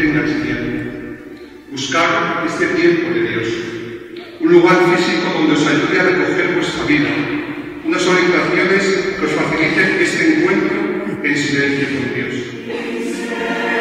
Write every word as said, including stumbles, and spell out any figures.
tengáis miedo. Buscad este tiempo de Dios, un lugar físico donde os ayude a recoger vuestra vida, unas orientaciones que os faciliten este encuentro en silencio con Dios.